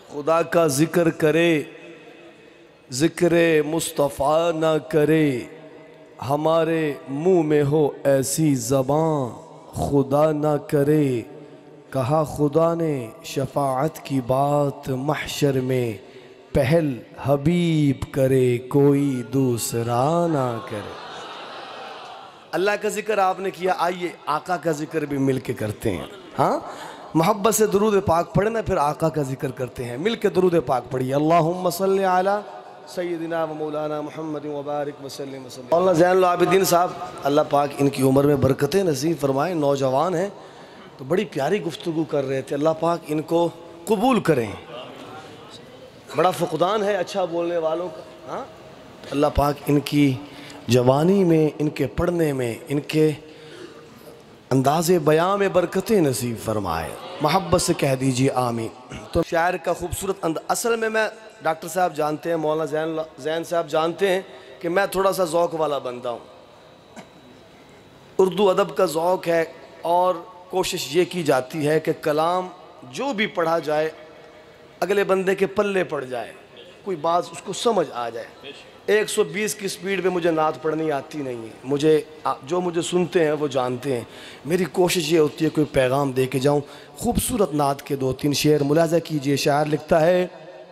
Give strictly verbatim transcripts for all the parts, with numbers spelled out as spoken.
खुदा का जिक्र करे, जिक्र मुस्तफ़ा ना करे, हमारे मुँह में हो ऐसी ज़बान खुदा ना करे। कहा खुदा ने शफाअत की बात महशर में, पहल हबीब करे कोई दूसरा ना करे। अल्लाह का जिक्र आपने किया, आइए आका का जिक्र भी मिल के करते हैं। हाँ, मोहब्बत से दुरूद पाक पढ़े ना, फिर आका का जिक्र करते हैं। मिल के दुरूद पाक पढ़िए। अल्लाहुम्मा सल्ली अला सय्यिदिना व मौलाना मुहम्मद व बारिक वसल्लिम वसल्लम। मौलाना ज़ैनुल आबिदीन साहब, अल्लाह पाक इनकी उम्र में बरकतें नसीब फरमाएं। नौजवान हैं तो बड़ी प्यारी गुफ्तगू कर रहे थे, अल्लाह पाक इनको कबूल करें। बड़ा फ़ुक़दान है अच्छा बोलने वालों का। हाँ, अल्लाह पाक इनकी जवानी में, इनके पढ़ने में, इनके अंदाज़े बयां में बरकतें नसीब फरमाए। मोहब्बत से कह दीजिए आमीन। तो शायर का खूबसूरत अंदाज़, असल में मैं, डॉक्टर साहब जानते हैं, मौलाना ज़ैन ज़ैन साहब जानते हैं कि मैं थोड़ा सा ज़ौक़ वाला बंदा हूँ। उर्दू अदब का ज़ौक़ है और कोशिश ये की जाती है कि कलाम जो भी पढ़ा जाए अगले बंदे के पल्ले पड़ जाए, कोई बात उसको समझ आ जाए। एक सौ बीस की स्पीड पे मुझे नात पढ़नी आती नहीं है। मुझे जो मुझे सुनते हैं वो जानते हैं, मेरी कोशिश ये होती है कोई पैगाम दे के जाऊँ। खूबसूरत नात के दो तीन शेर मुलाजा कीजिए। शायर लिखता है,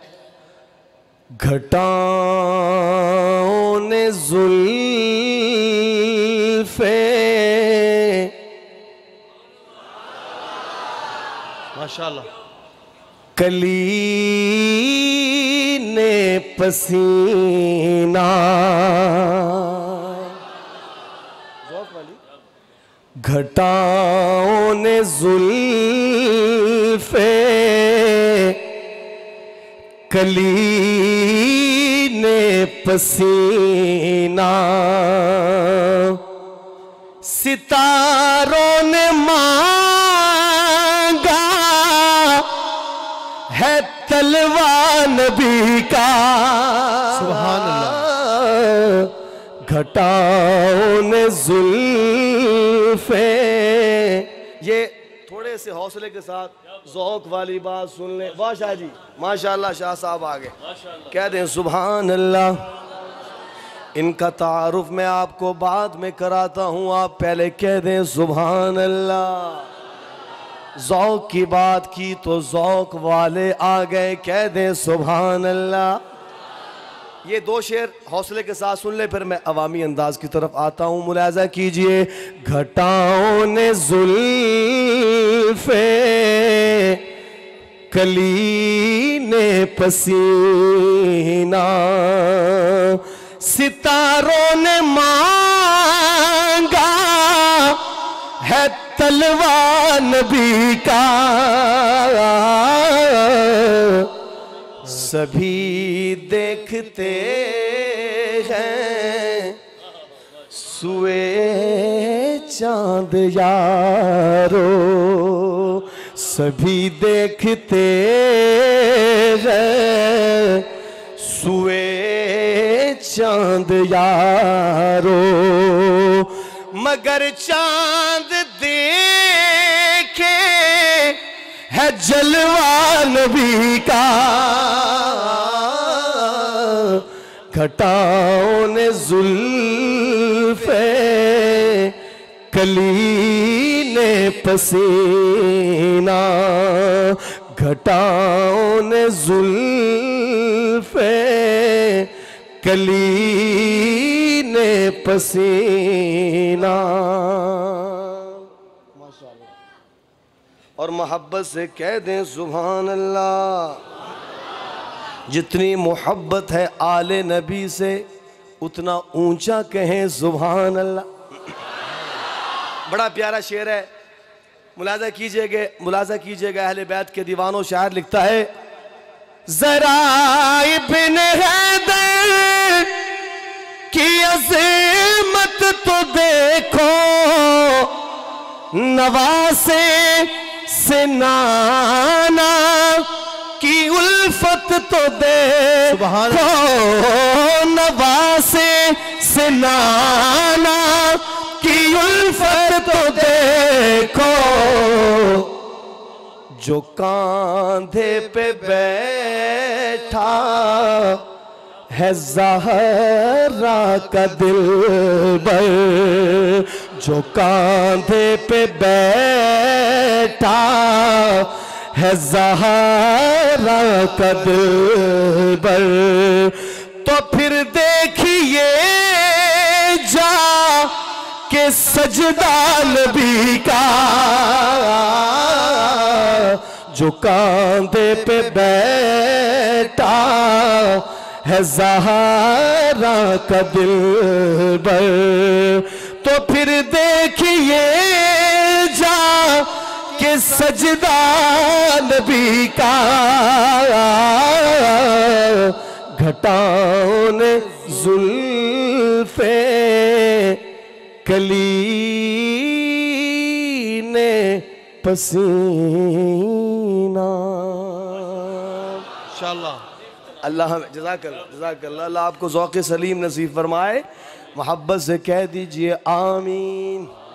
घटाओं ने जुल्फ़े, माशाअल्लाह, कली ने पसीना, घटाओं ने जुल्फ़े, कली ने पसीना, सितारों ने मांगा है तलवा नबी का। सुभान अल्लाह। घटाओं ने जुल्फ़े, ये थोड़े से हौसले के साथ ज़ौक़ वाली बात सुन लें। वाह शाह जी, माशाअल्लाह, शाह साहब आ गए, कह दें सुभान अल्लाह। इनका तारुफ मैं आपको बाद में कराता हूँ, आप पहले कह दें सुभान अल्लाह। ज़ौक़ की बात की तो ज़ौक़ वाले आ गए, कह दें सुभान अल्लाह। ये दो शेर हौसले के साथ सुन ले, फिर मैं अवामी अंदाज की तरफ आता हूँ। मुलाज़ा कीजिए। घटाओं ने जुल्फ़े, कली ने पसीना, सितारों ने मांगा है तलवा नबी का। सभी देखते हैं सुए चांद यारो, सभी देखते हैं सुए चांद यारो, मगर चांद देखे है जलवा नबी का। घटाओं ने जुल्फ़े, कली ने पसीना, घटाओं ने जुल्फ़े, कली ने पसीना। माशाअल्लाह। और मोहब्बत से कह दें सुभान अल्लाह। जितनी मोहब्बत है आले नबी से, उतना ऊंचा कहें सुभान अल्लाह। बड़ा प्यारा शेर है, मुलाज़ा कीजिएगा, मुलाज़ा कीजिएगा अहले बैत के दीवानों। शायर लिखता है, ज़रा इब्न हैदर की अज़ीमत तो देखो, नवासे से नाना की उल्फत तो देखो, नवासे से नाना की उल्फत तो देखो, जो कांधे पे बैठा है ज़हरा का दिलबर, जो कांधे पे बैठा है ज़हरा का दिलबर, तो फिर देखिए जा के सजदा नबी का, जो कांधे पे बैठा है ज़हरा का दिलबर, तो फिर देखिए जा के सजदा नबी का, घटाओं ने जुल्फे कली ने पसीना। इंशाअल्लाह अल्लाह जज़ाकल्लाह जज़ाकल्लाह, अल्लाह आपको ज़ौक़ सलीम नसीब फरमाए। मोहब्बत से कह दीजिए आमीन।